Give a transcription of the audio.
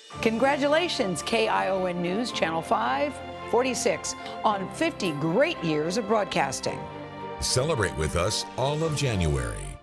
Congratulations, KION News, Channel 5, 46, on 50 great years of broadcasting. Celebrate with us all of January.